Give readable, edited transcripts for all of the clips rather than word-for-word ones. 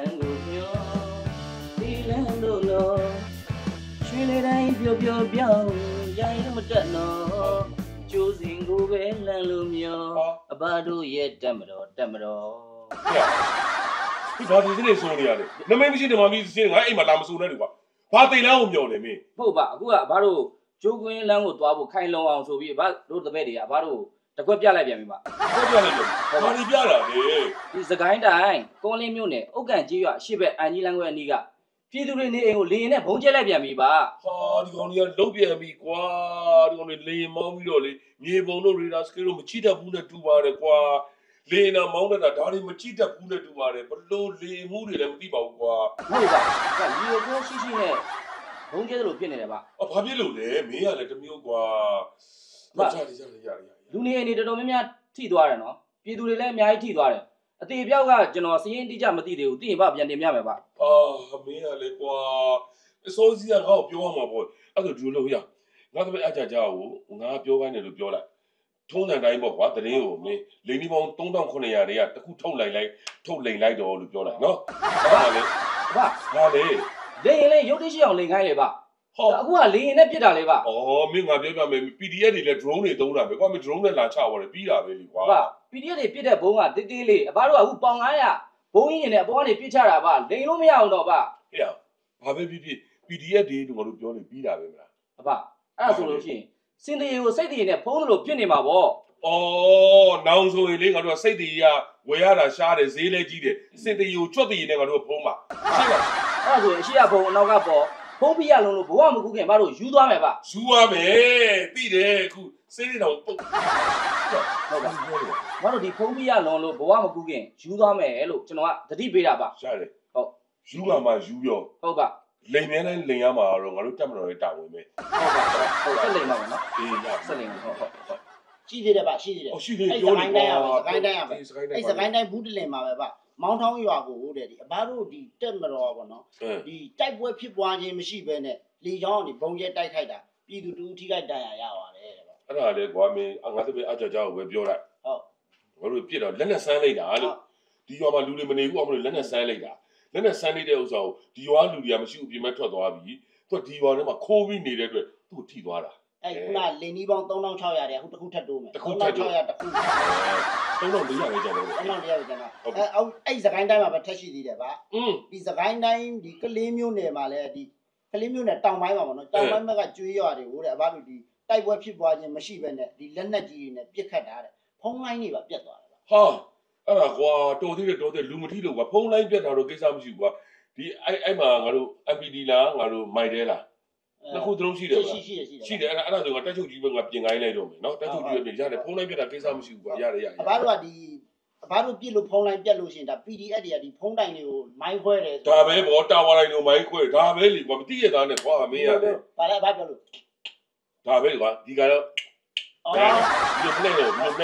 ကိုမျောဒီလန်းတို့လောရွှေလေးတိုင်းပျော်ပျော်ပြောင်းရိုင်းမတက်နော်ကျိုးစင်ကိုပဲလန်းလို့မျောအဘတို့ရဲ့တက်မတော်ဒီဘာဒီစနေဆိုနေရတယ်နမိတ်မရှိတယ်မမီးစင်းငါအိမ်မှာလာမဆိုနဲ့လေကွာဘာတိန်လန်းကိုမျောနေမင်းဟုတ်ပါအခုကအဘတို့ကျိုးကွင်းလန်းကိုသွားဖို့ခိုင်လုံအောင်ဆိုပြီးအဘတို့တပည့်တွေကအဘတို့တကွက်ပြလိုက်ပြန်ပြီပါပြလိုက်ပြန်ဘာဒီပြတာလေဒီစကိုင်းတိုင်းကုန်းလင်းမြို့နယ်ဥက္ကန်ကြီးရွာရှေ့ဘက်အန်ကြီးလန်းခွဲအနီးကပြည်သူတွေနေအိမ်ကိုလေရင်နဲ့ဘုံကျဲလိုက်ပြန်ပြီပါဟာဒီကောင်ကြီးကလုတ်ပြန်ပြီကွာဒီကောင်တွေလေရင်မောင်းပြီးတော့လေမြေပုံတို့ရေဒါစကေးတို့မချိတတ်ဘူးနဲ့တူပါတယ်ကွာလေရင်မောင်းတတ်တာဒါတွေမချိတတ်ဘူးနဲ့တူပါတယ်ဘလို့လေမှုတွေလည်းမသိပါဘူးကွာဟုတ်ပါကဒီလိုပြောရှိရှိနဲ့ဘုံကျဲတယ်လို့ဖြစ်နေတယ်ဗျဘာဖြစ်လို့လဲမင်းကလည်းတမျိုးကွာဘာချရလူနေအိမ်တွေတော်တော်များများထိသွားတယ်နော်ပြည်သူတွေလည်းအများကြီးထိသွားတယ်အသေးပြောက်ကကျွန်တော်စရင်တိကျမသိသေးဘူးသိရင်ဗျပြန်တင်ပြမယ်ဗျမင်းကလေကွာအစိုးစီကငါ့ကိုပြောရမှာပေါ့အဲ့ဒါဒီလိုရငါတပည့်အကြကြကိုငါပြောခိုင်းတယ်လို့ပြောလိုက်ထုံးစံတိုင်းပေါ့ကွာတရင်ကိုမင်းလိန်ဒီပေါင်း3900တွေကတခုထုတ်လိန်လိုက်တော့လို့ပြောလိုက်နော်ဟုတ်ပါလေဟာလေလိန်ရင်ရုပ်တရှိအောင်လိန်ခိုင်းလေဗျအခုကလေရင်နဲ့ပြစ်တာလေဗျမင်းငါပြောပြမယ် PDF တွေလည်း drone တွေသုံးတာပဲကွာမင်း drone နဲ့လာချသွားတယ်ပြီးတာပဲလေကွာဗျ PDF တွေပြစ်တဲ့ဘုံကတေးသေးလေးအဘတို့ကအခုပေါင်900ဘုံကြီးနေတဲ့အပေါ်ကနေပြစ်ချတာဗျလိန်လို့မရအောင်တော့ဗျဟေ့ဘာပဲဖြစ် PDF တွေတို့ငါတို့ပြောနေပြီးတာပဲမလားအဘအဲ့ဒါဆိုလို့ရှိရင်စင်တရေကိုစိတ်တရေနဲ့ဖုံးလို့ဖြစ်နေမှာပေါ့နောင်ဆိုရင်လေငါတို့ကစိတ်တရေကဝယ်ရတာရှားတယ်ဈေးလဲကြီးတယ်စင်တရေကိုချွတ်တရေနဲ့ငါတို့ဖုံးပါရှိပါအဲ့ဒါဆိုရင်အရှိရဘုံအနောက်ကပေါ်ဖုံးပြရလုံးလို့ဘဝမကူခင်ဘာလို့ယူသွားမယ်ဗျယူရမယ်သိတယ်အခုစေးနေတော့ပုတ်ဟုတ်ပါဘာလို့ဒီဖုံးပြရလုံးလို့ဘဝမကူခင်ယူသွားမယ်လို့ကျွန်တော်ကတတိပေးတာဗျရှားတယ်ဟုတ်ယူကမှယူရောဟုတ်ပါလိန်မဲတိုင်းလိန်ရမှာတော့ငါတို့တက်မတော်ရဲ့တာဝန်ပဲဟုတ်ဆက်လိန်ပါမယ်နော်အေးရဆက်လိန်ဟုတ်ရှိသေးတယ်ဗျရှိသေးတယ်ရှိသေးတယ်ပြောနေပါစကိုင်းတိုင်းရပါစကိုင်းတိုင်းဘူးတလင်မှာပဲဗျမောင်းထောင်းရွာကိုတဲ့ဒီအဘတို့ဒီတက်မတော်ပေါ့နော်ဒီတိုက်ပွဲဖြစ်ပွားခြင်းမရှိဘဲနဲ့လေချောင်းကနေဘုံကျဲတိုက်ခိုက်တာပြည်သူတူထိခိုက်ဒဏ်ရာရပါတယ်တဲ့ဗျအဲ့ဒါလေကွာမင်းငါတပည့်အကြကြောက်ပဲပြောလိုက်ဟုတ်ငါတို့ပြစ်တော့လက်နဲ့ဆန်းလိုက်တာလို့ဒီရွာမှာလူတွေမနေဘူးအောင်မလို့လက်နဲ့ဆန်းလိုက်တာလက်နဲ့ဆန်းနေတဲ့ဥစ္စာကိုဒီရွာလူတွေကမရှိဘူးပြင်မဲ့ထွက်သွားပြီသူကဒီရွာထဲမှာခိုးပြီးနေတဲ့အတွက်သူ့ထိသွားတာအဲ့ခုနလင်းဒီပေါင်း3600တဲ့အခုတစ်ခုထပ်တိုးမယ်3600တစ်ခု 3400ပဲကျန်တော့ 3400ပဲကျန်တော့အဲ့စကိုင်းတိုင်းမှာပဲထက်ရှိသေးတယ်ဗျဒီစကိုင်းတိုင်းဒီကလေးမျိုးနယ်မှာလည်းဒီကလေးမျိုးနယ်တောင်ပိုင်းမှာပေါ့နော်တောင်ပိုင်းဘက်ကကျွေးရွာတွေကိုတဲ့အဘတို့ဒီတိုက်ပွဲဖြစ်ပွားခြင်းမရှိဘဲနဲ့ဒီလက်နက်ကြီးတွေနဲ့ပစ်ခတ်တာတဲ့ဖုံးလိုင်းတွေပါပြတ်သွားတယ်ဗျဟာအဲ့ဒါကွာတော်သေးတယ်လူမထီလို့ကွာဖုံးလိုင်းပြတ်တာတော့ကိစ္စမရှိဘူးကွာဒီအဲ့မှာငါတို့ MPD လားငါတို့မိုက်တဲလားနှစ်ခုသလုံးရှိတယ်ဗျရှိတယ်အဲ့ဒါဆိုငါတက်ချုပ်ကြီးပဲငါပြင်ခိုင်းလိုက်တော့မယ်နော်တက်ချုပ်ကြီးပဲပြင်ရတယ်ဖုံးလိုင်းပြတ်တာကိစ္စမရှိဘူးကွာရတယ်အဘတို့ကဒီအဘတို့ပြစ်လို့ဖုံးလိုင်းပြတ်လို့ရှိရင်ဒါ PDF တွေကဒီဖုံးတိုင်တွေကိုမိုင်းခွဲတယ်ဒါပဲဗောတာဝါတိုင်းကိုမိုင်းခွဲဒါပဲလေကွာမသိရသားနဲ့ကွာမင်းရတယ်ဘာလဲဘာပြောလို့ဒါပဲကွာဒီကတော့ဒီပလက်တော့ဒါပဲ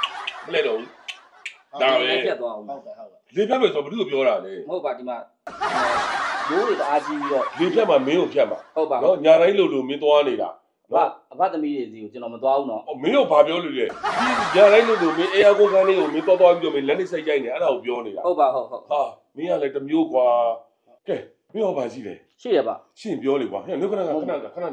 ပြတ်သွားအောင်ဟုတ်တယ်လေပြတ်မယ်ဆိုဘယ်သူပြောတာလဲမဟုတ်ပါဒီမှာမိုးတွေတအားကြီးပြီးတော့လေပြတ်မှာမင်းကိုဖြတ်မှာဟုတ်ပါနော်ညာတိုင်းလို့မင်းသွားနေတာအဘသမီးတွေစီကိုကျွန်တော်မသွားဘူးနော်မင်းတို့ဘာပြောလို့လဲဒီညာတိုင်းလို့မင်းအေယာကိုခန်းလေးကိုမင်းသွားပြီးတော့မင်းလက်နဲ့စိတ်ကြိုက်နေအဲ့ဒါကိုပြောနေတာဟုတ်ပါဟုတ်ဟာမင်းကလည်းတမျိုးကွာကဲမင်းဟောပါရှိတယ်ရှိရပါရှင်းပြောလေကွာဟဲ့ခဏမန္တ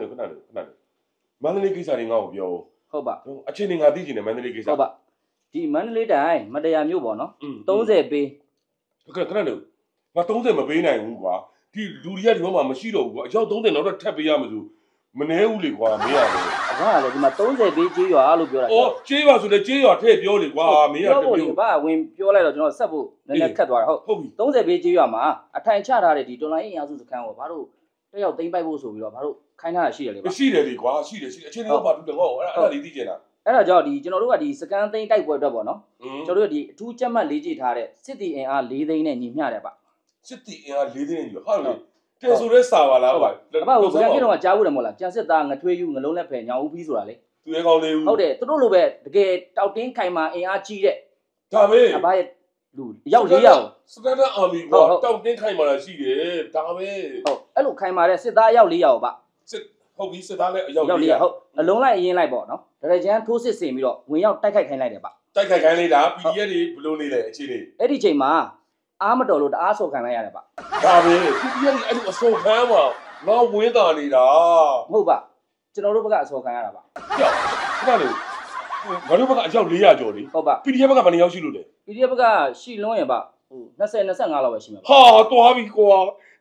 လေးကိစ္စတွေငါ့ကိုပြောဟုတ်ပါအချင်းတွေငါသိချင်တယ်မန္တလေးကိစ္စဟုတ်ပါဒီမန္တလေးတိုင်းမတရားမျိုးပေါ့နော်30ပေးခဏငါ30မပေးနိုင်ဘူးကွာဒီလူတွေကဒီဘက်မှာမရှိတော့ဘူးကွာအယောက်30နောက်တော့ထပ်ပေးရမှာဆိုမနှဲဘူးလေကွာမင်းရတယ်အဘကလည်းဒီမှာ30ပေးကြေးရွာလို့ပြောတာကြေးရွာဆိုလည်းကြေးရွာထည့်ပြောလေကွာမင်းရတမျိုးဘာဝင်ပြောလိုက်တော့ကျွန်တော်ဆက်ဖို့နည်းနည်းခက်သွားတာဟုတ်ပြီ 30ပေးကြေးရွာမှာအထိုင်ချထားတဲ့ဒီတော်လိုင်းအင်အားစုစခန်းကိုဘာလို့တယောက်သိမ်းပိုက်ဖို့ဆိုပြီးတော့ဘာလို့ခိုင်းထားတာရှိတယ်လေရှိတယ်လေကွာရှိတယ်အချင်းတွေကဘာတူတယ်ဟောအဲ့ဒါလေးသိချင်တာအဲ့ဒါကြောင့်ဒီကျွန်တော်တို့ကဒီစကန်သိန်းတိုက်ပွဲအတွက်ပေါ့နော်ကျွန်တော်တို့ဒီအထူးကြက်မှတ်လေးကြည့်ထားတဲ့စစ်တီအင်အား4သိန်းနဲ့ညီမျှတယ်ဗျစစ်တီအင်အား4သိန်းညီဟုတ်လေတဲဆိုရဲစာပါလားဟုတ်ပါဟိုပြန်ကြည့်တော့ကြားဘူးတယ်မဟုတ်လားကြံစစ်သားငထွေးယူငလုံးလက်ဖယ်ညောင်ဦးပြီးဆိုတာလေသူရဲကောင်းလေးဦးဟုတ်တယ်သူတို့လိုပဲတကယ်တောက်တင်းခိုင်မာအင်အားကြီးတဲ့ဒါပဲအဘရဲ့လူရောက်4ယောက်စတန်ဒတ်အာမီကွာတောက်တင်းခိုင်မာလာရှိတယ်ဒါပဲဟုတ်အဲ့လိုခိုင်မာတဲ့စစ်သားရောက်4ယောက်ပါစစ်ဟုတ်ပြီစစ်သားလည်းအယောက် 4ယောက်ဟုတ်အလုံးလိုက်အရင်လိုက်ပေါ့နော်ဒါကြမ်းထိုးစစ်ဆင်ပြီးတော့ဝင်ရောက်တိုက်ခိုက်ခိုင်းလိုက်တယ်ဗျတိုက်ခိုက်ခိုင်းလိုက်တာ PDF တွေဘလို့နေလဲအခြေအနေအဲ့ဒီချိန်မှာအားမတော်လို့တအားဆော်ခံလိုက်ရတယ်ဗျဒါပဲ PDF တွေအဲ့လိုအစောခံမှာငါဝင်းတာနေတာမဟုတ်ပါကျွန်တော်တို့ဘက်ကအဆော်ခံရတာဗျကြောက်ခဏလေးငါတို့ဘက်ကအယောက်400ကျော်လေဟုတ်ပါ PDF ဘက်ကဘယ်နှယောက်ရှိလို့လဲ PDF ဘက်ကရှိလွန်းရင်ဗျဟို20 25လောက်ပဲရှိမှာဗျဟာသွားပြီကွာ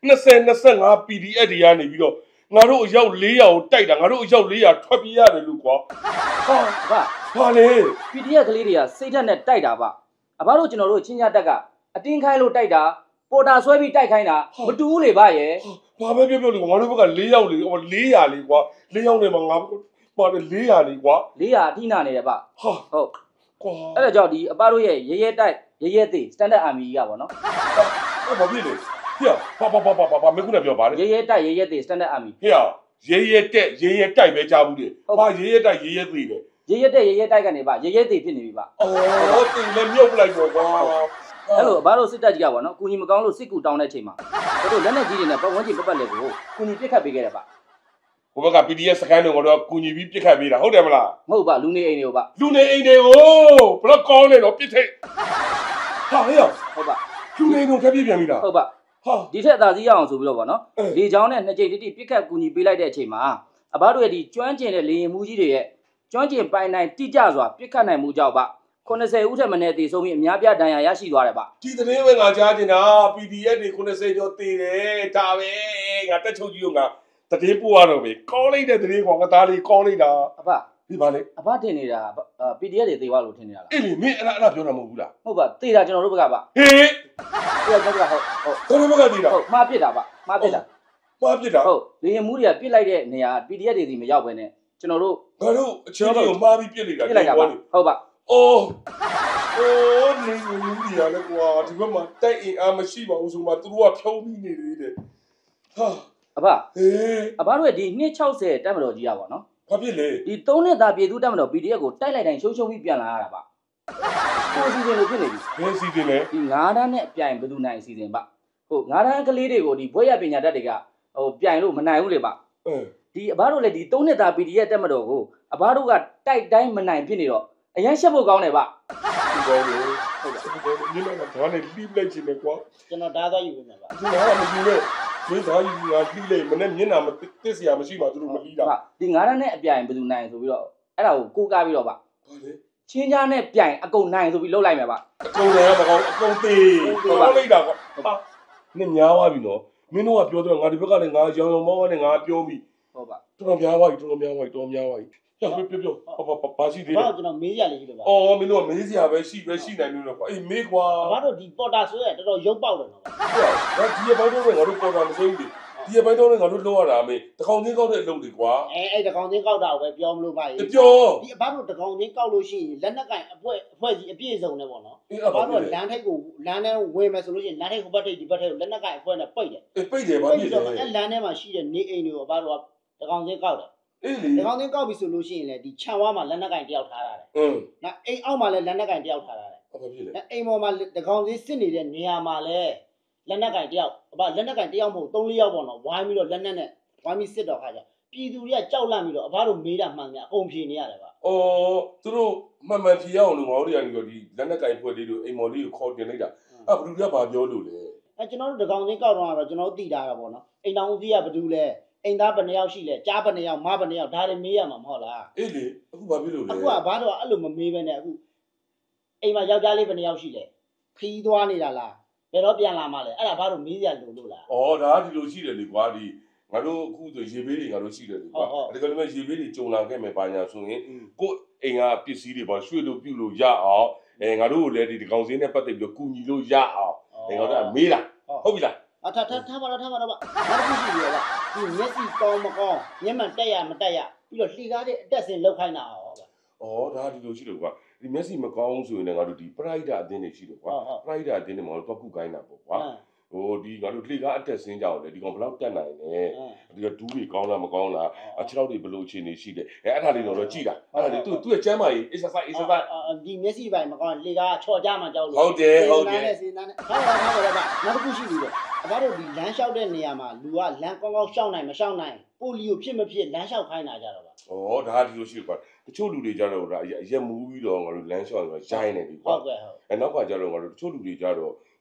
20 25 PDF တွေကနေပြီးတော့ငါတို့အယောက်400ကိုတိုက်တာငါတို့အယောက်400ထွက်ပြေးရတယ်လို့ကွာဟောဗျဟာလေ PDF ကလေးတွေကစိတ်ဓာတ်နဲ့တိုက်တာဗျအဘတို့ကျွန်တော်တို့ချင်းကြတက်ကအတင်းခိုင်းလို့တိုက်တာပေါ်တာဆွဲပြီးတိုက်ခိုင်းတာမတူဘူးလေဗျရဲ့ဘာပဲပြောလို့ငါတို့ဘက်က4ယောက်လေ400လေကွာ4ယောက်နဲ့မှငါပါတယ်400လေကွာ 400အထိနာနေတယ်ဗျဟာဟုတ်ကွာအဲ့ဒါကြောင့်ဒီအဘတို့ရဲ့ရဲရဲတိုက်ရဲရဲသေး standard army ကြီးကဗောနော်ဘာဖြစ်လဲဟေ့ဘာမင်းကပြောပါလေရဲရဲတိုက်ရဲရဲသေး standard army ဟေ့ရဲတက်ရဲတိုက်ပဲကြားဘူးလေဘာရဲတိုက်ရဲသေးတယ်ရဲရဲတက်ရဲရဲတိုက်ကနေဗျရဲရဲသေးဖြစ်နေပြီဗျအော်တင်လည်းမြုပ်လိုက်တော့ကွာအဲ့လိုအဘတို့စစ်တပ်ကြီးကဗောနော်ကုညီမကောင်းလို့စစ်ကူတောင်းတဲ့အချိန်မှာတို့လက်နဲ့ကြီးတွေနဲ့ပတ်ဝန်းကျင်ပတ်လေကိုကုညီပြစ်ခတ်ပေးခဲ့တယ်ဗျဟိုဘက်က PDF စကန်တွေကတော့ကူညီပြီးပြစ်ခတ်ပေးတာဟုတ်တယ်မလားမဟုတ်ဗျလူနေအိမ်တွေကိုဗျလူနေအိမ်တွေကိုဘလောက်ကောင်းနေတော့ပြစ်ထိတ်ဟာဟေ့ဟုတ်ဗျလူနေတို့ထပ်ပြပြန်ပြီလားဟုတ်ဗျဟာဒီထက်အသာစီးရအောင်ဆိုပြီးတော့ဗောနော်လေချောင်းနဲ့နှစ်ကြိမ်တိတိပြစ်ခတ်ကူညီပေးလိုက်တဲ့အချိန်မှာအဘတို့ရဲ့ဒီကျွမ်းကျင်တဲ့လေရင်မှုကြီးတွေရဲ့ကျွမ်းကျင်ပိုင်နိုင်တိကျစွာပြစ်ခတ်နိုင်မှုကြောင့်ဗျ80ဦးထက်မနည်းတည်ဆုံးပြီးအများပြဒဏ်ရာရရှိသွားတယ်ဗျဒီသတင်းပဲငါကြားနေတာ PDF တွေ90ကျော်တည်တယ်ဒါပဲငါတက်ချုပ်ကြီးကငါသတင်းပို့ရတော့ပဲကောင်းလိုက်တဲ့သတင်းကွာငါသားလေးကောင်းလိုက်တာအဘဒီပါလေအဘတင်နေတာ PDF တွေသေသွားလို့ထင်နေတာလားအေးလေမင်းအဲ့ပြောတာမဟုတ်ဘူးလားဟုတ်ပါသေတာကျွန်တော်တို့ဘက်ကဗျဟေးသေတာကျွန်တော်တို့ဘက်ကဟုတ်တော်တော်ဘက်ကတည်တာဟုတ်မှားပစ်တာဗျမှားပစ်တာမှားပြစ်တာဟုတ်လေရင်မှုတွေကပြစ်လိုက်တဲ့နေရာ PDF တွေစီမရောက်ဘဲနဲ့ကျွန်တော်တို့ငါတို့အချင်းချင်းကိုမှားပြီးပြစ်လိုက်တာပြစ်လိုက်တာဗျဟုတ်ပါအိုးနေလူကြီးရလဲကွာဒီဘက်မှာတိုက်အင်အားမရှိပါဘူးဆိုမှသူတို့ကဖြုံးပြီးနေသေးတယ်ဟာအဘဟေးအဘတို့ရဲ့ဒီ260တက်မတော်ကြီးอ่ะဗောနော်ဘာဖြစ်လဲဒီ3နှစ်သားပြည်သူတက်မတော် PDF ကိုတိုက်လိုက်တိုင်းရှုံပြီးပြန်လာရတာဗျကိုစီစဉ်လို့ဖြစ်နေပြီဘယ်စီတင်လဲဒီ9တန်းနဲ့အပြိုင်ဘယ်သူနိုင်အစီအစဉ်ဗျဟုတ်9တန်းကလေးတွေကိုဒီဘွဲရပညာတတ်တွေကဟိုပြိုင်လို့မနိုင်ဘူးလေဗျ ဒီအဘတို့လည်းဒီ3နှစ်သား PDF တက်မတော်ကိုအဘတို့ကတိုက်တိုင်းမနိုင်ဖြစ်နေတော့အရင်ရှက်ဖို့ကောင်းတယ်ဗျဒီကောင်းတယ်ဟုတ်ကဲ့ဒီမှာဘာနဲ့လိပလိုက်ချင်တယ်ကွာကျွန်တော်ဓာတ်သွားယူပေးမယ်ဗျဒီမှာမကြည့်နဲ့မင်းသားကြီးကလိလိုက်မနဲ့မျက်နှာမတစ်စရာမရှိပါသူတို့မလိတာဒီ9တန်းနဲ့အပြိုင်ဘယ်သူနိုင်ဆိုပြီးတော့အဲ့ဒါကိုကိုးကားပြီးတော့ဗျဘာလဲချင်းကြားနဲ့ပြိုင်အကုန်နိုင်ဆိုပြီးလှုပ်လိုက်မယ်ဗျအကုန်လည်းမကောင်းအကုန်သေးကောင်းလိုက်တာကွာဟာနင်များသွားပြီနော်မင်းတို့ကပြောတော့ငါဒီဘက်ကလည်းငါရောင်ရောင်မောင်းနဲ့ငါပြောပြီဟုတ်ပါတော်များသွားပြီတော်များသွားပြီတော်များသွားပြီပြောဘာရှိသေးလဲဘာကျွန်တော်မေးရလေးလို့ဗျအော်မင်းတို့ကမေးစရာပဲရှိနိုင်လို့ကွာအေးမေးကွာဘာတို့ဒီပေါ်တာဆိုရတော်တော်ရုပ်ပေါက်တယ်နော်ဒါဒီဘက်တော့ငါတို့ပေါ်တာမစိုးဘူးဒီဘက်တော့ငါတို့လောက်ရတာမေးတကောင်ချင်းကောက်တဲ့အလုပ်တွေကွာအဲ့တကောင်ချင်းကောက်တာကိုပဲပြောမလို့ပါရေပြောဒီဘာတို့တကောင်ချင်းကောက်လို့ရှိရင်လက်နက်ကင်အဖွဲ့ကြီးအပြည့်စုံနဲ့ပေါ့နော်အေးဘာဘာတို့လို့လမ်းထိပ်ကိုလမ်းထဲဝင်မယ်ဆိုလို့ရှိရင်လမ်းထိပ်ဟိုဘက်ထိပ်ဒီဘက်ထိပ်ကိုလက်နက်ကင်အဖွဲ့နဲ့ပိတ်တယ်ပိတ်တယ်ဘာဖြစ်လဲအဲ့လမ်းထဲမှာရှိတဲ့နေအိမ်တွေကိုဘာတို့ကတကောင်ချင်းကောက်တယ်အေးလေတကောင်ချင်းကောက်ပြီဆိုလို့ရှိရင်လေဒီခြံဝါမှာလက်နက်ကင်တယောက်ထားရတယ်နော်အိမ်အောက်မှာလည်းလက်နက်ကင်တယောက်ထားရတယ်ဘာဖြစ်လဲအိမ်ပေါ်မှာတကောင်ချင်းစစ်နေတဲ့နေရာမှာလည်းလက်နက်ကင်တယောက်လက်နက်ကင်တယောက်မဟုတ်3-4ယောက်ပေါ့နော်ဝိုင်းပြီးတော့လက်နက်နဲ့ဝိုင်းပြီးစစ်တော့ခါကြပြည်သူတွေကကြောက်လန့်ပြီးတော့အဘတို့မေးတာမှန်များအကုန်ဖြေနေရတယ်ဗျအော်သူတို့မှန်ဖြေရအောင်လို့ငါတို့ကနေတော့ဒီလက်နက်ကင်ဖွဲ့လေးတို့အိမ်မော်လေးကိုခေါ်တင်လိုက်တာအဲ့ဘလူတွေကဘာပြောလို့လဲကျွန်တော်တို့တကောင်ချင်းကောက်တော့ကျွန်တော်တို့တည်တာတော့ပေါ့နော်အိမ်တောင်ဦးစီးကဘယ်သူလဲအိမ်သားဘယ်နှယောက်ရှိလဲကြားဘယ်နှယောက်မဘယ်နှယောက်ဒါတွေမေးရမှာမဟုတ်လားအေးလေအခုဘာဖြစ်လို့လဲအခုကဘာတော့အဲ့လိုမမေးဘဲနဲ့အခုအိမ်မှာယောက်ျားလေးဘယ်နှယောက်ရှိလဲခီးသွားနေတာလားဘယ်တော့ပြန်လာမှလဲအဲ့ဒါဘာလို့မေးရလို့လားအော်ဒါဒီလိုရှိတယ်လေကွာဒီငါတို့အခုဆိုရေဘေးတွေငါတို့ရှိတယ်လေကွာဒါကလည်းရေဘေးတွေကြုံလာခဲ့မယ်ပါညာဆိုရင်ကိုအိမ်ကပစ္စည်းတွေပေါ့ရွှေ့လို့ပြုတ်လို့ရအောင်ငါတို့ကိုလည်းဒီကောင်စင်းနဲ့ပတ်သက်ပြီးတော့ကူညီလို့ရအောင်ငါတို့ကမေးတာဟုတ်ပြီလားထားပါတော့နောက်တစ်ခုရှိပြီလားဒီမျက်စိကောင်းမကောင်းမျက်မှန်တက်ရမတက်ရပြီးတော့လှီကားတဲ့အတက်စင်လောက်ခိုင်းတာဟောဗျအော်ဒါဒီလိုရှိတယ်ကွာဒီမျက်စိမကောင်းဆိုရင်လည်းငါတို့ဒီ pride အတင်းတွေရှိတယ်ကွာ pride အတင်းတွေမှာတော့တွက်ခုခိုင်းတာပေါ့ကွာဟိုဒီငါတို့လှေကားအတက်စင်းကြအောင်လေဒီကောင်ဘယ်လောက်တက်နိုင်လဲဒီကဒူးတွေကောင်းလားမကောင်းလားခြေထောက်တွေဘယ်လိုအခြေအနေရှိလဲအဲ့ဒါလေးတော့ကြည့်တာအဲ့ဒါလေးသူ့ရဲ့ကျမ်းမာရေး exercise ဒီမျက်စိပိုင်းမကောင်းလှီကားချော်ကြမှာကြောက်လို့ဟုတ်တယ်စင်းသားနဲ့ထားပါတော့နောက်တစ်ခုရှိပြီလေအဘတို့ဒီလမ်းလျှောက်တဲ့နေရာမှာလူကလမ်းကောင်းကောင်းရှောက်နိုင်မရှောက်နိုင်ပိုလီယိုဖြစ်မဖြစ်လမ်းလျှောက်ခိုင်းတာကြတော့ပါဩဒါဒီလိုရှိကွာတချို့လူတွေကြတော့ဒါရက်မူးပြီးတော့ငါတို့လမ်းလျှောက်ရင်ရိုင်းနေပြီကွာဟုတ်ကဲ့ဟုတ်နောက်ကကြတော့ငါတို့တချို့လူတွေကြတော့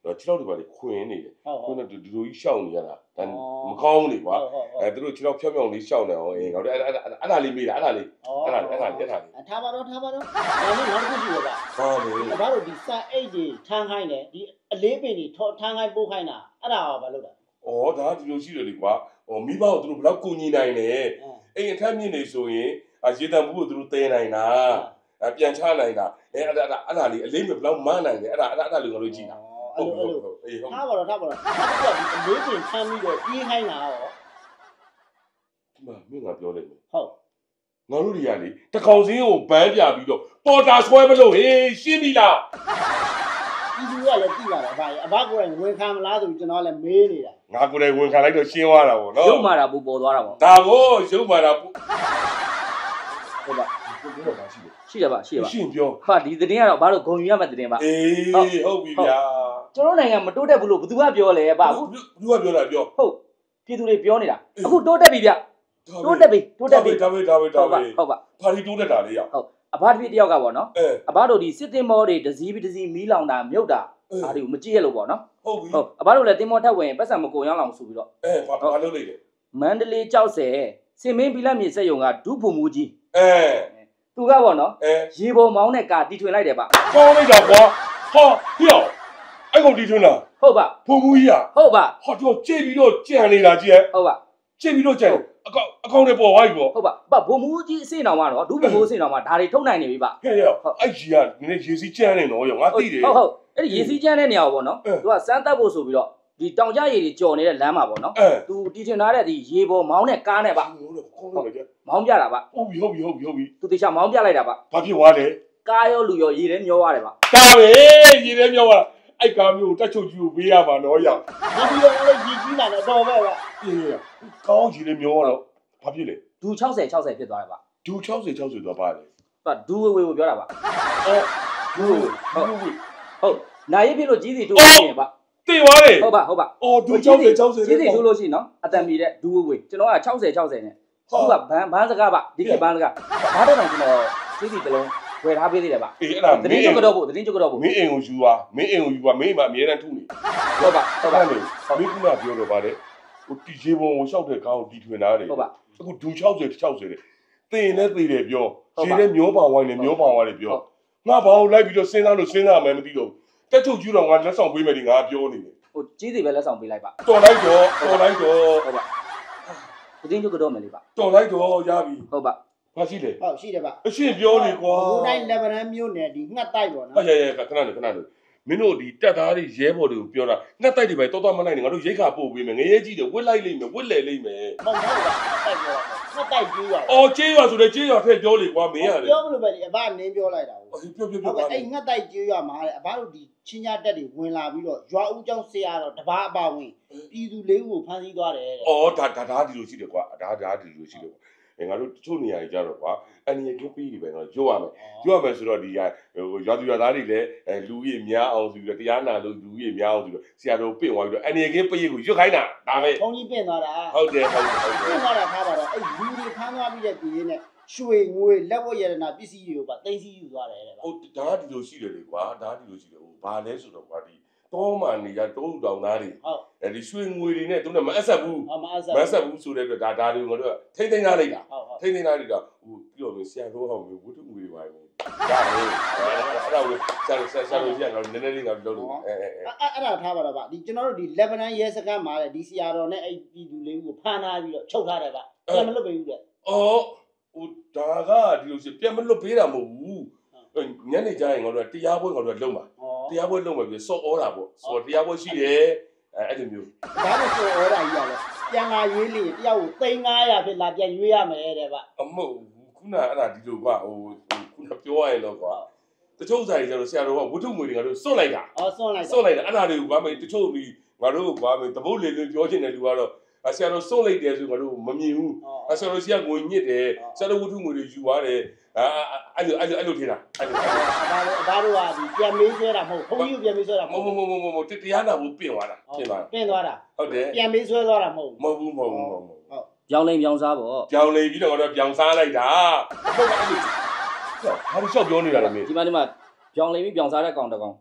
ခြေထောက်တွေပါလေခွင်နေတယ်ခွင်တော့ဒီလိုကြီးရှောက်နေရတာဒါမကောင်းလေကွာသူတို့ခြေထောက်ဖြောင်းဖြောင်းလေးရှောက်နေအောင်ငါတို့အဲ့ဒါလေးမေးတာအဲ့ဒါလေးထားပါတော့ဒါနဲ့နောက်တစ်ခုရှိရပါဘာလို့ဒီစံအိတ်တွေထမ်းခိုင်းတယ်ဒီအလေးပင်တွေထမ်းခိုင်းပို့ခိုင်းတာအဲ့ဒါဘာလို့လဲဒါဒီလိုရှိတယ်လေကွာမိဘကိုသူတို့ဘယ်လောက်ကိုညီနိုင်လဲအိမ်အထက်မြင့်နေဆိုရင်ရေတံဘူးကိုသူတို့တဲနိုင်တာပြန်ချနိုင်တာအဲ့ဒါလေးအလေးမဘယ်လောက်မနိုင်လဲအဲ့ဒါလေးငါတို့ကြည့်တာဟုတ်အေးဟုတ်ထားပါတော့ဒီအလေးပင်ထမ်းပြီးတော့ပြေးခိုင်းတာရောဒီမှာမင်းကပြောလိုက်မယ်ဟုတ်ငါတို့တွေကလေတကောင်စင်းကိုဘန်းပြပြီးတော့ပေါ်တာဆွဲမလို့ဟေးရှင်းပြီလားဒီလူကလည်းကြည့်ပါလားဗျာအဘကိုယ်ဝင်ခံမလားဆိုပြီးကျွန်တော်လည်းမေးနေတာငါကိုယ်လည်းဝင်ခံလိုက်တော့ရှင်းသွားတာပေါ့နော်ရုပ်မာတာပူပေါ်သွားတာပေါ့ဒါကိုရုပ်မာတာပူဟုတ်ပါရှိတယ်ပါရှင်းပြောဟာဒီသတင်းကတော့ဘာလို့ဂုံယူရမယ့်သတင်းပါအေးဟုတ်ပြီဗျာကျွန်တော်နိုင်ငံမတိုးတက်ဘူးလို့ဘယ်သူကပြောလဲဗျာဘယ်သူကပြောတာပြောဟုတ်ပြည်သူတွေပြောနေတာအခုတိုးတက်ပြီဗျတိုးတက်ပြီဒါပဲဟုတ်ပါဘာဒီတိုးတက်တာလေးရဟုတ်အဘတပိတယောက်ကပေါ့နော်အဘတို့ဒီစစ်တင်မောတွေတစည်းပြီးတစည်းမီးလောင်တာမြုပ်တာအားတွေကိုမကြည့်ရလို့ပေါ့နော်ဟုတ်ပြီဟုတ်အဘတို့လည်းတင်မောထက်ဝင်ပတ်စံမကုန်ရောက်အောင်ဆိုပြီးတော့ဘာလုပ်လိုက်လဲမန္တလေးကြောက်ဆယ်စင်မင်းဘီလက်မြေစက်ယုံကဒုဖို့မူကြီးသူကပေါ့နော်ရေပေါ်မောင်းတဲ့ကာတီထွင်လိုက်တယ်ဗျကောင်းလိုက်တာကွာဟာဟေ့အဲ့ကောင်တီထွင်တာဟုတ်ပါဖို့မူကြီးဟုတ်ပါဟောတော့ကြည့်ပြီးတော့ကြံနေတာကြီးဟုတ်ပါကြည့်ပြီးတော့ကြံအကောင့်တွေပေါ်သွားပြီပေါ့ဟုတ်ပါဘုံမူကြီးအစိတော်မှာတော့ဒုဘုံမူအစိတော်မှာဒါတွေထုတ်နိုင်နေပြီဗျဟဲ့အဲ့ကြီးကနည်းနည်းရေစီးကြမ်းနေတော့ရောငါသိတယ်ဟုတ်အဲ့ဒီရေစီးကြမ်းတဲ့နေရာပေါ့နော်သူကစမ်းသပ်ဖို့ဆိုပြီးတော့ဒီတောင်ကျရေတွေကြော်နေတဲ့လမ်းမှာပေါ့နော်သူတီထွင်ထားတဲ့ဒီရေပေါ်မောင်းတဲ့ကားနဲ့ဗျမောင်းပြတာဗျဟုတ်ပြီသူတေချာမောင်းပြလိုက်တာဗျဘာဖြစ်သွားလဲကားရောလူရောရေထဲမျောသွားတယ်ဗျဒါပဲရေထဲမျောသွားအဲ့ကားမျိုးတက်ချုပ်ကြီးကိုပေးရမှာတော့ရဒီလိုလည်းရေကြီးလာတော့ပဲဗျအေးကောင်းကြီးလေးမျောတော့ဘာဖြစ်လဲဒူ60ဖြစ်သွားတယ်ဗျဒူ60သွားပါလေဒူဝေကိုပြောတာဗျဒူဝေဟုတ်နာရီဖြစ်လို့ကြီးစီထိုးနေဗျသိသွားတယ်ဟုတ်ပါအော်ဒူ60 ကြီးစီထိုးလို့ရှိနော်အတန်မီတဲ့ဒူဝေကျွန်တော်က60နဲ့သူကဘန်းစကားဗျဒီကိဘန်းစကားဘာတဲ့တော့ကျွန်တော်ကြီးစီတလုံးဝယ်ထားပေးသေးတယ်ဗျအေးအဲ့ဒါသတင်းကြုတ်ကတော့ဖို့မင်းအိမ်ကိုယူပါမင်းမအမြဲတမ်းထုနေဟုတ်ပါမင်းကပြောတော့ပါတယ်ဟိုတီချေဘုံကိုလျှောက်တဲ့ကားကိုတီထွင်ထားတယ်ဟုတ်ပါအခုဒူ60တဲ့တင်နဲ့သေးတယ်ပြောခြေနဲ့မျောပါဝိုင်းနဲ့မျောပါဝါတယ်ပြောငါဘာလို့လိုက်ပြီးတော့စဉ်းစားမှမသိတော့တက်ချုပ်ကျူးတော့ငါလက်ဆောင်ပေးမယ်ဒီငါပြောနေတယ်ဟိုကြီးစီပဲလက်ဆောင်ပေးလိုက်ပါတော်လိုက်တော့ဟုတ်ပါသတင်းကြုတ်ကတော့မယ်လေပါတော်လိုက်တော့ရပြီဟုတ်ပါဘာရှိလဲဟုတ်ရှိတယ်ဗျအရှင်းပြောနေကွာဘိုးတိုင်းလက်ဗရန်မျိုးနဲ့ဒီငှက်တိုက်ပေါ့နော်ခဏလေးမင်းတို့ဒီတက်သားတွေရဲဘော်တွေကိုပြောတာငှက်တိုက်တွေပဲတော်မလိုက်နေငါတို့ရိတ်ခါပို့ပေးမယ်ငရဲကြီးတွေဝစ်လိုက်လိမ့်မယ်ဝစ်လဲလိမ့်မယ်ဟုတ်ပါငှက်တိုက်ကြီးရအော်ကြေးရဆိုလေကြေးရထည့်ပြောလေကွာမင်းရတယ်ပြောမလို့ပဲလေအဘနင်းပြောလိုက်တာဟုတ်ပြောအဲ့ငှက်တိုက်ကြေးရမှာလေအဘတို့ဒီချင်းညာတက်တွေဝင်လာပြီးတော့ရွာဦးကျောင်းဆရာတော့တပားအပါဝင်ပြည်သူလေးဦးကိုဖမ်းဆီးသွားတယ်အော်ဒါဒီလိုရှိတယ်ကွာဒါဒီလိုရှိတယ်ငါတို့တချို့နေရာကြီးကြတော့ကွာအန်ရကပေးနေပဲတော့ရွတ်ရမယ်ဆိုတော့ဒီကရွာသူရွာသားတွေလည်းလူကြီးများအောင်ဆိုပြီးတော့တရားနာလို့လူကြီးများအောင်ဆိုတော့ဆရာတော်ပင့်သွားပြီးတော့အန်ရကပေးကိုရွတ်ခိုင်းတာဒါပဲဘုန်းကြီးပင့်သွားတာဟုတ်တယ်ပင့်သွားတာထားပါတော့အဲ့လူတွေဖမ်းသွားပြီးတဲ့ပြည်ရင်းနဲ့ရွှေငွေလက်ဝတ်ရတနာပစ္စည်းတွေကိုပါသိမ်းဆည်းယူသွားတယ်တဲ့ဟုတ်ဒါဒီလိုရှိတယ်လေကွာဒါဒီလိုရှိတယ်ဟိုဘာလဲဆိုတော့ကွာဒီတောမှနေကြတောတောင်သားတွေဟုတ်ဒီရွှေငွေတွေနဲ့သူနဲ့မအဆက်ဘူးမအဆက်ဘူးဆိုတဲ့အတွက်ဒါတွေကိုငါတို့ထိမ့်သိမ်းထားလိုက်တာထိမ့်သိမ်းထားလိုက်တာဟိုပြောလို့ဆရာတော်ဟောမျိုးဝတ္ထုငွေတွေပါမယ်ဒါလေအဲ့ဒါကိုဆရာတော်ကြီးကငါတို့နည်းနည်းလေးငါတို့လုပ်လို့အဲ့ဒါထားပါတော့ဗျဒီကျွန်တော်တို့ဒီလက်ဗနန်ရဲစခန်းမှာတဲ့ဒီဆရာတော်နဲ့အဲ့ပြည်သူလေးကိုဖမ်းထားပြီးတော့ချုပ်ထားတယ်ဗျပြန်မလွတ်ပေးဘူးတဲ့အော်ဟိုဒါကဒီလိုပြန်မလွတ်ပေးတာမဟုတ်ဘူးညနေကျရင်ငါတို့တရားပွဲငါတို့လုံပါတရားပွဲလုံပါပြီးစော့ဩတာပေါ့စော့တရားပွဲရှိတယ်အဲ့လိုမျိုးဒါလို့စော့ဩတာကြီးရလဲပြန်လာရွေးလေတယောက်ကို3500ဖြစ်လာပြန်ရွေးရမယ်တဲ့ဗျအမဟုတ်ခုနအဲ့ဒါဒီလိုကွာဟိုခုနပြောရရင်တော့ကွာတချို့ဆိုင်ကျတော့ဆရာတော်ကဝတ္ထုငွေတွေငါတို့စွန့်လိုက်တာစွန့်လိုက်တာအဲ့ဒါတွေကိုကွာမတချို့ဒီငါတို့ကွာမတပုတ်လေပြောချင်တဲ့လူကတော့ဆရာတော်စွန့်လိုက်တယ်ဆိုငါတို့မမြင်ဘူးဆရာတော်ဆရာငွေညစ်တယ်ဆရာတော်ဝတ္ထုငွေတွေယူသွားတယ်အဲ့လိုထင်တာအဲ့လိုအသားတို့ကဒီပြန်မေးဆွဲတာမဟုတ်ဘုန်းကြီးကိုပြန်မေးဆွဲတာမဟုတ်တရားနာဖို့ပြင်သွားတာပြင်သွားတာဟုတ်တယ်ပြန်မေးဆွဲသွားတာမဟုတ်ဘူးဟုတ်ပြောင်းလိမ်ပြောင်းစားပေါ့ပြောင်းလိမ်ပြီးတော့ပြောင်းစားလိုက်တာဟုတ်ပါအဲ့လိုဟာဒီလျှောက်ပြောနေတာလေမင်းဒီမှာပြောင်းလိမ်ပြီးပြောင်းစားတဲ့ကောင်တကောင်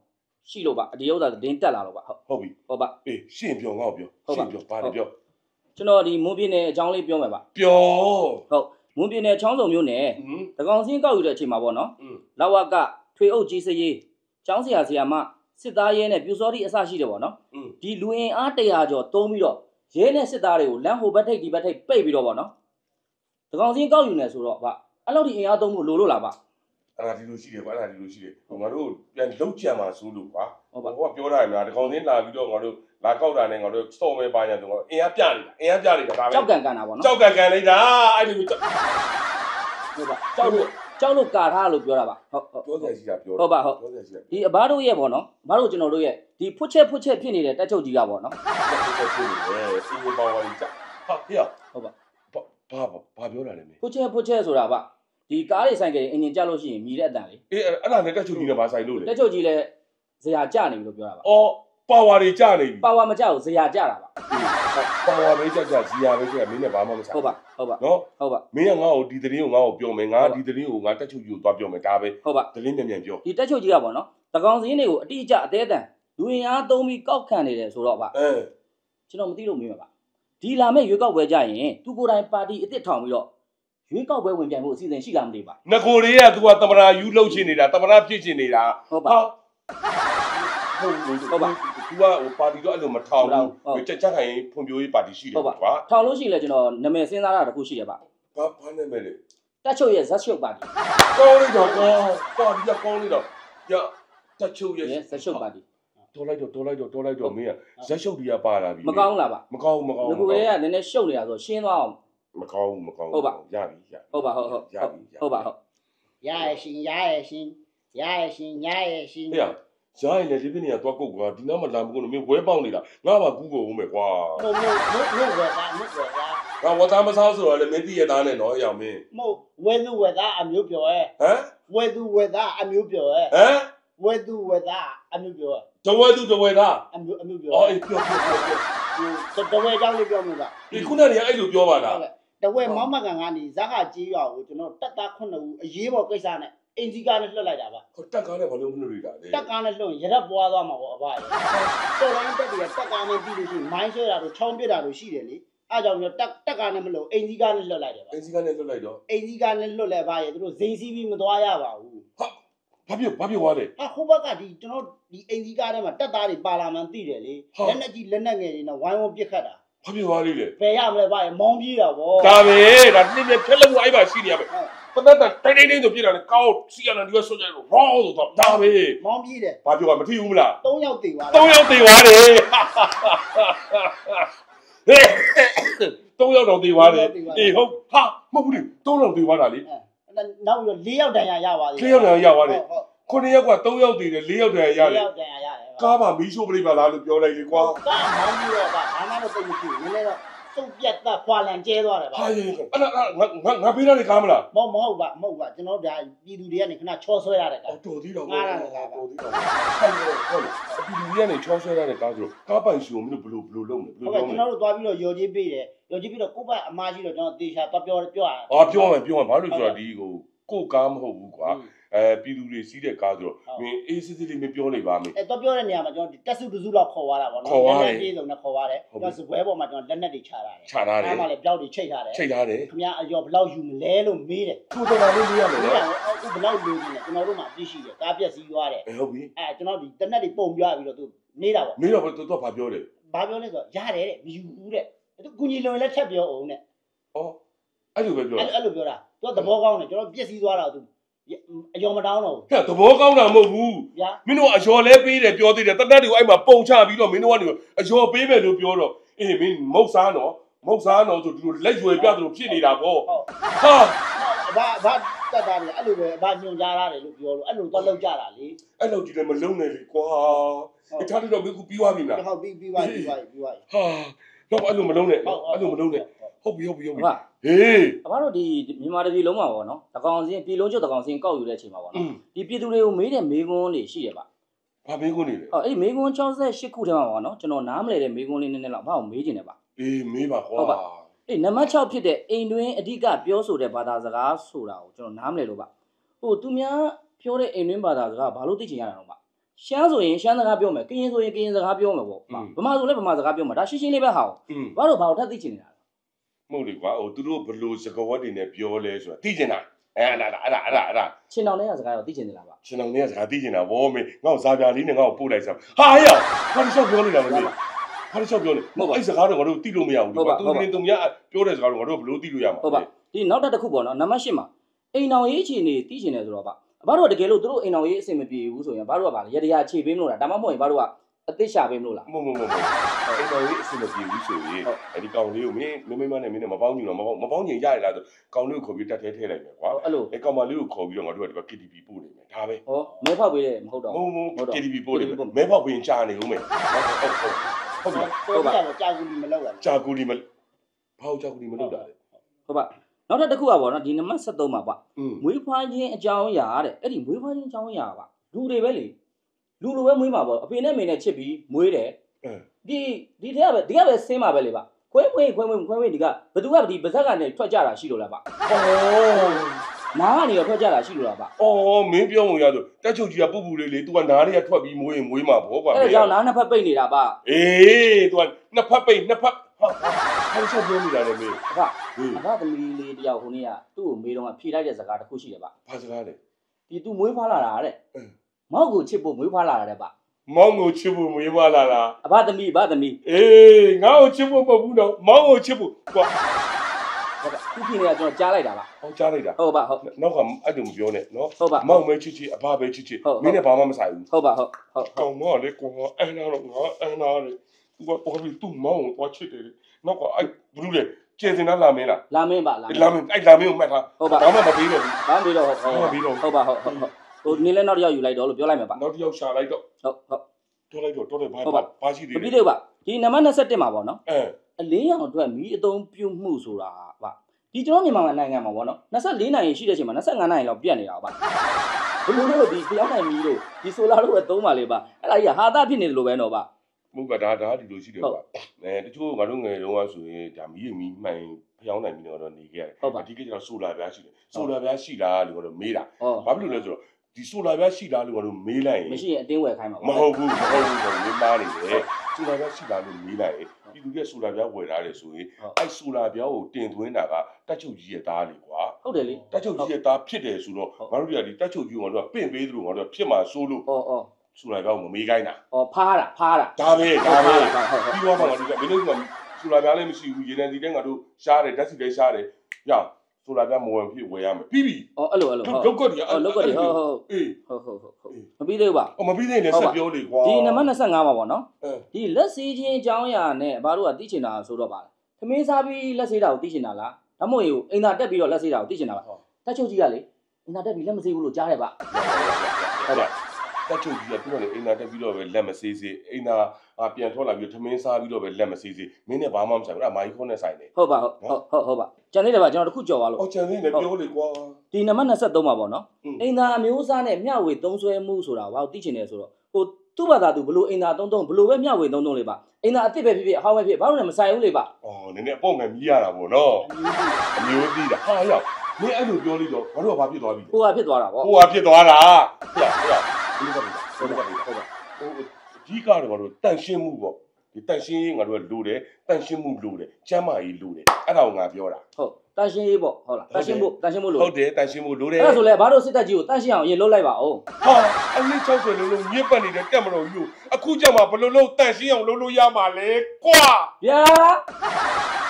ရှိလို့ပါဒီဥစ္စာတင်းတက်လာလို့ပါဟုတ်ပြီဟုတ်ပါအေးရှင်းပြောငါ့ကိုပြောရှင်းပြောပါတယ်ပြောကျွန်တော်ဒီမွန်ပြည်နယ်အကြောင်းလေးပြောမယ်ပါပြောဟုတ်မွန်ပြည်နယ်ချောင်းစုံမြို့နယ်တကောင်စင်းကောက်ယူတဲ့အချိန်မှာပေါ့နော်လောက်ဝကထွေအုပ်ကြီးစရေးကျောင်းဆရာမစစ်သားရဲနဲ့ပြူစောတိအစရှိတယ်ပေါ့နော်ဒီလူအင်အား100ကျော်တုံးပြီးတော့ရဲနဲ့စစ်သားတွေကိုလမ်းဟိုဘက်ထိပ်ဒီဘက်ထိပ်ပိတ်ပြီးတော့ပေါ့နော်တကောင်စင်းကောက်ယူနေဆိုတော့ဗျအဲ့လောက်ဒီအင်အားသုံးမှုလိုလို့လားဗျအဲ့ဒါဒီလိုရှိတယ်ကွာအဲ့ဒါဒီလိုရှိတယ်ငါတို့ပြန်လုံးကြံမှာဆိုလို့ကွာဟိုကပြောတာများတကောင်စင်းလာပြီးတော့ငါတို့လာကောက်တာနဲ့ငါတို့စော့မဲပါညာဆိုတော့အင်အားပြနေတာဒါပဲကြောက်ကန်တာပေါ့နော်ကြောက်ကန်လိုက်တာအဲ့ဒီဟုတ်ပါကြောက်လို့ကာထားလို့ပြောတာပါဟုတ်ပြောစရာရှိတာပြောဟုတ်ပါဟုတ်ပြောစရာရှိတာဒီအဘတို့ရဲ့ပေါ့နော်အဘတို့ကျွန်တော်တို့ရဲ့ဒီဖွတ်ချက်ဖြစ်နေတဲ့တက်ချုပ်ကြီးကပေါ့နော်ဖြစ်နေတယ်စီးပွားဝါးကြီးကြဟာဟေ့ဟုတ်ပါဘာပြောတာလဲမင်းဖွတ်ချက်ဆိုတာဗျဒီကားတွေဆိုင်ကအင်ဂျင်ကြလို့ရှိရင်မြည်တဲ့အတန်လေအေးအဲ့ဒါနဲ့တက်ချုပ်ကြီးနဲ့ဘာဆိုင်လို့လဲတက်ချုပ်ကြီးလည်းဇရာကြနေပြီလို့ပြောတာပါအော်ပါဝါတွေကြနေပြီပါဝါမကြဘူးဇရာကြတာပါပါဝါပဲကြဇရာပဲကြမင်းနဲ့ဘာမှမဆိုင်ဟုတ်ပါနော်ဟုတ်ပါမင်းကငါ့ကိုဒီသတင်းကိုငါ့ကိုပြောမယ်ငါဒီသတင်းကိုငါတက်ချုပ်ကြီးကိုသွားပြောမယ်ဒါပဲဟုတ်ပါသတင်းမြန်ပြောဒီတက်ချုပ်ကြီးကပေါ့နော်တကောင်စင်းတွေကိုအတိအကျအသေးအတန်လူရင်းအားသုံးပြီးကောက်ခံနေတယ်ဆိုတော့ဗျကျွန်တော်မသိလို့မေးမှာပါဒီလာမဲ့ရွေးကောက်ပွဲကြရင်သူကိုယ်တိုင်ပါတီအစ်စ်ထောင်ပြီးတော့ရွေးကောက်ပွဲဝင်ပြိုင်ဖို့အစီအစဉ်ရှိလားမသိပါငကိုတွေက तू ကသမရာယူလှုပ်ချင်နေတာသမရာဖြစ်ချင်နေတာဟုတ်ပါဟုတ်ပါ तू ကဟိုပါတီတော့အဲ့လိုမထောင်ဘူးချက်ခိုင်ဖွံ့ဖြိုးရေးပါတီရှိတယ်ကွာထောင်လို့ရှိလဲကျွန်တော်နာမည်စဉ်းစားတာတခုရှိတယ်ဗျဘာနာမည်လဲတက်ချုပ်ရဲ့ဇက်ရှုပ်ပါတီကောင်းလိုက်တော့ပါတီကကောင်းလိုက်တော့ရတက်ချုပ်ရဲ့ဇက်ရှုပ်ပါတီတော်လိုက်တော့မင်းကဇက်ရှုပ်ဒီကပါလာပြီမကောင်းလားဗျမကောင်းငကိုကလေးကနည်းနည်းရှုပ်နေတာဆိုရှင်းသွားအောင်မကောင်းဟုတ်ပါရပြီဟုတ်ပါဟုတ်ရပြီဟုတ်ပါဟုတ်ရရဲ့ရှင်ဟေ့ရရင်လည်းဒီပြနေရတော့ကုတ်ကွာဒီနောက်မှလာမကုတ်လို့မင်းဝဲပေါက်နေတာငါမှကူးကုန်ဦးမယ်ကွာဟုတ်ဝဲသားငါဝတ်သားမစားဆိုတော့လည်းမင်းတည့်ရသားနဲ့တော့ရောင်မင်းမဟုတ်ဝဲသူဝဲသားအမျိုးပြောရဲဟမ်ဝဲသူဝဲသားအမျိုးပြောရဲဟမ်ဝဲသူဝဲသားအမျိုးပြောတဝဲသူတဝဲသားအမျိုးပြောအော်အေးပြောတဝဲကြောင့်လေးပြောမှာဒီခုနကအဲ့လိုပြောပါလားတဝဲမောင်းမကန်ကနေဇက်ခကြီးရွာကိုကျွန်တော်တက်သား9ဦးအရေးပေါ်ကိစ္စနဲ့အင်ဂျီကားနဲ့လွှတ်လိုက်တာပါဟိုတက်ကားနဲ့ဘာလို့မလွှတ်ရတာလဲတက်ကားနဲ့လွှတ်ရင်ရရက်ပွားသွားမှာပေါ့အဘရေတော်တိုင်းတက်တွေကတက်ကားနဲ့ပြီးလို့ရှိရင်မိုင်းဆွဲတာတို့ချောင်းပစ်တာတို့ရှိတယ်လေအားကြောင့်ကျွန်တော်တက်ကားနဲ့မလို့အင်ဂျီကားနဲ့လွှတ်လိုက်တယ်ပါအင်ဂျီကားနဲ့လွှတ်လိုက်တော့အင်ဂျီကားနဲ့လွှတ်လဲပါရေသူတို့ဇိမ်စီးပြီးမသွားရပါဘူးဟာဘာဖြစ်သွားလဲဟိုဘက်ကဒီကျွန်တော်ဒီအင်ဂျီကားထဲမှာတက်သားတွေပါလာမှန်းသိတယ်လေလက်နဲ့ကြီးလက်နဲ့ငယ်တွေနဲ့ဝိုင်းဝန်းပစ်ခတ်တာဘာဖြစ်သွားလဲဘယ်ရမလဲပါရေမောင်းပြေးတာဗောဒါပဲဒါနည်းနည်းဖြက်လို့အဲ့ပါရှိနေရမယ်ပဒတ်တိုင်းဆိုပြတာလေကောက်စီရလာဒီကဆွတ်ကြတော့ရောဆိုတော့ဒါပဲမောင်းပြေးတယ်ဘာပြောမထီဘူးမလား 3ယောက်တေသွားတယ်3ယောက်တေသွားတယ်3ယောက်တော့တေသွားတယ်အေးဟုတ်ဟာမဟုတ်ဘူးလေ3ယောက်တေသွားတာလေနောက်ပြီး4ယောက်တန်ရရပါသေးတယ်4ယောက်တန်ရပါတယ်9ယောက်က3ယောက်တေတယ်4ယောက်တန်ရရတယ် 4ယောက်တန်ရရတယ်ကားမှာမီးရှိုးပလိပါလားလို့ပြောလိုက်လေကွာကားမောင်းပြီးတော့ဘာမှတော့သိမရှိဘူးနည်းနည်းတော့စုပ်ပြတ်တာခွာလန်ကျဲသွားတယ်ဗျာဟာရေးအဲ့ဒါငါပေးတာလေကားမလားမဟုတ်ပါကျွန်တော်ဒါပြည်သူတွေကနေခဏချောဆွဲရတယ်ကားတော်သေးတော့ငါရတယ်ကားတော်သေးတော့ဟုတ်ပြည်သူတွေကနေချောဆွဲရတဲ့ကားဆိုတော့ကားပိုင်ရှင်မင်းတို့ဘယ်လိုလုပ်မလဲဟုတ်ကဲ့ကျွန်တော်တို့သွားပြီးတော့ရော်ကြီးပေးတယ်ရော်ကြီးပြီးတော့ကိုယ့်ဘက်အမားကြီးတော့ကျွန်တော်တေချာသွားပြောရတယ်ပြောမယ်ဘာလို့ဆိုတော့ဒီကိုကားမဟုတ်ဘူးကွာပြည်သူတွေစီးတဲ့ကားဆိုတော့မင်းအေးစစ်စစ်လေးမပြောလိုက်ပါမင်းတော့ပြောတဲ့နေရာမှာကျွန်တော်တက်စုတစုလောက်ခေါ်သွားတာပေါ့နော်လက်နက်ပြေးစုံနဲ့ခေါ်သွားတယ်ကျွန်တော်စပွဲပေါ်မှာကျွန်တော်လက်နက်တွေချထားတယ်အဲ့မှာလည်းပြောက်တွေချိတ်ထားတယ်ခင်ဗျာအရောဘယ်လောက်ယူမလဲလို့မေးတယ်ထိုးတော်လေးလေးရမယ်နော်အခုဘယ်လောက်လိုချင်လဲကျွန်တော်တို့မှာပြည့်ရှိတယ်ကားပြက်စီးသွားတယ်ဟုတ်ပြီကျွန်တော်ဒီတနက်တွေပုံပြပြီးတော့သူနေတာပေါ့နေတော့တော့ဘာပြောလဲဘာပြောလဲဆိုတော့ရတယ်တဲ့မယူဘူးတဲ့သူကုညီလုံးလည်းထက်ပြောအောင်တဲ့ဩအဲ့လိုပဲပြောအဲ့လိုပြောတာသူကသဘောကောင်းတယ်ကျွန်တော်ပြက်စီးသွားတာသူအယောမတောင်းတော့ဘူးဟဲ့သဘောကောင်းတာမဟုတ်ဘူးမင်းတို့အယောလဲပေးတယ်ပြောသေးတယ်တနတ်တွေကိုအဲ့မှာပုံချပြီးတော့မင်းတို့ကနေအယောပေးမယ်လို့ပြောတော့အေးမင်းမုတ်စားတော့ဆိုဒီလိုလက်ရွယ်ပြသလိုဖြစ်နေတာပေါ့ဟာဘာတက်တာလေအဲ့လိုပဲဘာညွန်ကြားရတယ်လို့ပြောလို့အဲ့လိုတော့လောက်ကြတာလေအဲ့လိုဒီလည်းမလုံနဲ့လေကွာတခြားတော့မင်းကပြီးသွားပြီလားဟုတ်ပြီးသွားပြီဟာတော့အဲ့လိုမလုံနဲ့ဟုတ်ပြီဟေးအမတို့ဒီမြန်မာတပြည်လုံးမှာပေါ့နော်တကောင်စင်းပြည်လုံးကျွတ်တကောင်စင်းကောက်ယူတဲ့အချိန်မှာပေါ့နော်ဒီပြည်သူတွေကိုမေးတဲ့မေးခွန်းတွေရှိတယ်ဗျဘာမေးခွန်းတွေလဲအဲ့ဒီမေးခွန်း68ခုထဲမှာပေါ့နော်ကျွန်တော်နားမလဲတဲ့မေးခွန်းလေးနည်းနည်းလောက်ဘာကိုမေးချင်တယ်ဗျအေးမေးပါကွာဟုတ်ပါနံပါတ်6ဖြစ်တဲ့အိမ်တွင်းအဓိကပြောဆိုတဲ့ဘာသာစကားဆိုတာကိုကျွန်တော်နားမလဲလို့ဗျသူများပြောတဲ့အိမ်တွင်းဘာသာစကားဘာလို့သိချင်ရတာတော့ဗျရှမ်းဆိုရင်ရှမ်းစကားပြောမယ်ကရင်ဆိုရင်ကရင်စကားပြောမယ်ပေါ့ဗမာဆိုလည်းဗမာစကားပြောမှာဒါရှင်းရှင်းလေးပဲဟာဘာလို့ဘာလို့ထပ်သိချင်နေတာမဟုတ်လေကွာဟိုသူတို့ဘလို့စကားဝတ်တွေနဲ့ပြောလဲဆိုတာသိချင်တာအဲ့ဒါချင်းတောင်နဲ့စကားရောသိချင်နေလားဗျချင်းတောင်နဲ့စကားသိချင်တာဗောမေငါ့ကိုစာပြလေးနဲ့ငါ့ကိုပို့လိုက်စမ်းဟာဟဲ့ဘာလို့ရှောက်ပြောနေတာလဲမေဘာလို့ရှောက်ပြောလဲမဟုတ်အဲ့စကားတော့ငါတို့သိလို့မရဘူးကွာသူများပြောတဲ့စကားတော့ငါတို့ဘလို့သိလို့ရမှာဟုတ်ပါဒီနောက်တစ်ခုပေါ့နော်နံပါတ်8မှာအိမ်တော်ရေးအခြေအနေသိချင်တယ်ဆိုတော့ဗျဘာလို့တကယ်လို့သူတို့အိမ်တော်ရေးအဆင်မပြေဘူးဆိုရင်ဘာလို့ကပါလဲရတရားခြေပေးမလို့လားဒါမှမဟုတ်ရင်ဘာလို့ကအသစ်ရှာပေးမလို့လားမဟုတ်အိမ်တော်ရေးအဆင်မပြေဘူးဆိုရင်အဲ့ဒီကောင်လေးကိုမင်းမနဲ့မင်းနဲ့မပေါင်းညူတော့မပေါင်းညင်ရရလားဆိုကောင်လေးကိုခေါ်ပြီးတက်ထဲထည့်လိုက်မယ်ကွာအဲ့လိုအဲ့ကောင်မလေးကိုခေါ်ပြီးတော့ငါတို့ကဒီက KTV ပို့နေမယ်ဒါပဲဟောမဲဖောက်ပေးတယ်မဟုတ်တော့ဟုတ် KTV ပို့နေမယ်မဲဖောက်ပေးရင်ကြာနေဦးမယ်ဟုတ်ပါကြာကူလီမလောက်လားကြာကူလီမဖောက်ကြာကူလီမလောက်တာလေဟုတ်ပါနောက်တစ်ခုကပေါ့နော်ဒီနံပါတ်73မှာပေါ့မွေးဖွားခြင်းအကြောင်းအရာတဲ့အဲ့ဒီမွေးဖွားခြင်းအကြောင်းအရာပါလူတွေပဲလေလူလိုပဲမွေးမှာပေါ့အဖေနဲ့မေနဲ့ချစ်ပြီးမွေးတယ်ဒီထဲကပဲဒီကပဲဆင်းမှာပဲလေပါခွဲဒီကဘသူကဒီပါဇက်ကနေထွက်ကြတာရှိလို့လားပါနားကနေတော့ထွက်ကြတာရှိလို့လားပါမင်းပြောမှရဆိုတက်ချုပ်ကြီးကပူလေးလေ तू ကနားတွေကထွက်ပြီးမွေးရင်မွေးမှာပေါ့ကွာအဲ့ဒါကြောင့်နားနှစ်ဖက်ပိတ်နေတာပါအေး तू ကနှစ်ဖက်ပိတ်နှစ်ဖက်ဟာချက်ပြောနေတာလေမေအဖသမီးလေးတယောက်ခုနေ့ကသူ့ကိုမေးတော့ဖြေလိုက်တဲ့စကားတစ်ခုရှိတယ်ဗျဘာစကားလဲဒီ तू မွေးဖွားလာတာတဲ့မောက်ကိုချစ်ဖို့မွေးဖွားလာတာတဲ့ဗျမောင်ကိုချစ်ဖို့မွေးဖွားလာတာအဖသမီးအေးငါ့ကိုချစ်ဖို့မဟုတ်ဘူးတော့မောင်ကိုချစ်ဖို့ကွာသူပြင်နေတာကျွန်တော်ကြားလိုက်တာဗျကြားလိုက်တာဟုတ်ပါဟုတ်နောက်ကအဲ့လိုမပြောနဲ့နော်ဟုတ်ပါမောင်မဲချစ်အဖပဲချစ်မင်းနဲ့ဘာမှမဆိုင်ဘူးဟုတ်ပါဟုတ်ကောင်မလေးကွာအဲ့နာတော့ငါအဲ့နာလေသူကပေါ်ပြီးသူ့မောင်ကိုသွားချစ်တယ်နောက်ကအဲ့ဘလူးလေကျင်စင်လာမင်းလားလာမင်းပါလာမင်းအဲ့လာမင်းကိုမှတ်ထားဘာမှမပေးတော့ဘူးဘာမှမပေးတော့ဟုတ်ပါဟုတ်ဟိုနေလဲနောက်တစ်ယောက်ယူလိုက်တော့လို့ပြောလိုက်မှာပါနောက်တစ်ယောက်ရှာလိုက်တော့ဟုတ်တော်လိုက်တော့တော်တယ်ဘာရှိသေးလဲမပြီးသေးဘူးပါဒီနံပါတ်21မှာပေါ့နော်အလင်းရောင်အတွက်မီးအသုံးပြုမှုဆိုတာဗျဒီကျွန်တော်မြန်မာနိုင်ငံမှာပေါ့နော်24နိုင်ရှိတဲ့အချိန်မှာ25နိုင်လောက်ပြတ်နေတာဗျဘလို့လို့ဒီပြောင်းနိုင်မီးတို့ဒီဆိုလာတို့ပဲသုံးပါလေဗျအဲ့ဒါကြီးဟာတာဖြစ်နေတယ်လို့ပဲတော့ဗျမဟုတ်ကဒါဒီလိုရှိတယ်ဗျတချို့ငါတို့ငယ်တုန်းကဆိုရင်ဒါမီးမှန်ဖျောင်းနိုင်ပြီးတော့နေခဲ့ရတယ်အဓိကကျတော့ဆိုလာပြားရှိတယ်ဆိုလာပြားရှိလားလို့တော့မေးတာဘာဖြစ်လို့လဲဆိုတော့ဒီဆိုလာပြားရှိလားလို့ကတော့မေးလိုက်ရင်မရှိရင်အတင်းဝယ်ခိုင်းမှာမဟုတ်ဘူးမင်းမားနေတယ်ဆိုလာပြားရှိလားလို့မေးလိုက်ရင်ဒီလူရဲ့ဆိုလာပြားဝယ်ထားတယ်ဆိုရင်အဲ့ဆိုလာပြားကိုတင်သွင်းတာကတက်ချုပ်ကြီးရဲ့သားလေကွာဟုတ်တယ်လေတက်ချုပ်ကြီးရဲ့သားဖြစ်တယ်ဆိုတော့ငါတို့ကဒီတက်ချုပ်ကြီးကတော့ပင့်ပေးသလိုငါတို့ဖြစ်မှာစိုးလို့ဆိုလာပြားကိုမမေးခိုင်းတာဖားတာဒါပဲပြီးတော့မှငါတို့ကမင်းတို့ကဆိုလာပြားလည်းမရှိဘူးရေနံစီတဲ့ငါတို့ရှားတယ်ဓာတ်စီလည်းရှားတယ်ညဆိုလာပြားမဝင်ဖြစ်ဝယ်ရမယ်ပြီးပြီအဲ့လိုလောက်ကတည်းကလောက်ကတည်းဟုတ်အေးဟုတ်မပြီးသေးဘူးပါမပြီးသေးနဲ့ဆက်ပြောလေကွာဒီနံပါတ်25ပါပေါ့နော်ဒီလက်စေးချင်းအကြောင်းအရာနဲ့ဘာလို့ကသိချင်တာဆိုတော့ပါသမင်းစားပြီးလက်စေးတာကိုသိချင်တာလားဒါမှမဟုတ်အိမ်သာတက်ပြီးတော့လက်စေးတာကိုသိချင်တာပါတက်ချုပ်ကြီးကလေအိမ်သာတက်ပြီးလက်မစေးဘူးလို့ကြားတယ်ဗျဟုတ်ပါတက်ချုပ်ကြီးကသူကလေအိမ်သာတက်ပြီးတော့ပဲလက်မစေးစေးအိမ်သာပြန်ထွက်လာပြီးသမင်းစားပြီးတော့ပဲလက်မစေးစေးမင်းနဲ့ဘာမှမဆိုင်ဘူးအဲ့မာကြီးခေါ်နဲ့ဆိုင်တယ်ဟုတ်ပါဟုတ်ပါကျန်သေးတယ်ဗျကျွန်တော်တခုကြော်သွားလို့ကျန်သေးတယ်ပြောလေကွာဒီနံပါတ်23ပါပေါ့နော်အိမ်သာအမျိုးအစားနဲ့မျှဝေသုံးစွဲမှုဆိုတာဘာလို့သိချင်တယ်ဆိုတော့ဟိုသူ့ဘာသာသူဘလို့အိမ်သာသုံးဘလို့ပဲမျှဝေသုံးလေပါအိမ်သာအစ်စ်ပဲဖြစ်ဖြစ်အဟောင်းပဲဖြစ်ဘာလို့လဲမဆိုင်ဘူးလေပါနည်းနည်းအပေါ့ငယ်မြည်ရတာပေါ့နော်အမျိုးသိတာဟာရောက်မင်းအဲ့လိုပြောလိုက်တော့ဘာလို့ကဘာဖြစ်သွားပြီဟိုကဖြစ်သွားတာဗောဟိုကဖြစ်သွားတာဟဲ့ဒီကတော့ဟိုအဓိကတော့ဘာလို့တန့်ရှင်းမှုပေါ့ဒီတန့်ရှင်းရေးငါတို့ကလိုတယ်တန့်ရှင်းမှုလိုတယ်ကျမ်းမာရေးလိုတယ်အဲ့ဒါကိုငါပြောတာဟုတ်တန့်ရှင်းရေးပေါ့ဟုတ်လားတန့်ရှင်းမှုလိုဟုတ်တယ်တန့်ရှင်းမှုလိုတယ်အဲ့ဒါဆိုလဲဘာလို့စစ်တပ်ကြီးကိုတန့်ရှင်းအောင်အရင်လုပ်လိုက်ပါဦးဟာအနည်း60လုံးညစ်ပတ်နေတဲ့တက်မတော်ယူအခုကြောင့်မှဘယ်လိုလုပ်တန့်ရှင်းအောင်လုပ်လို့ရမှာလဲကွာဗျာ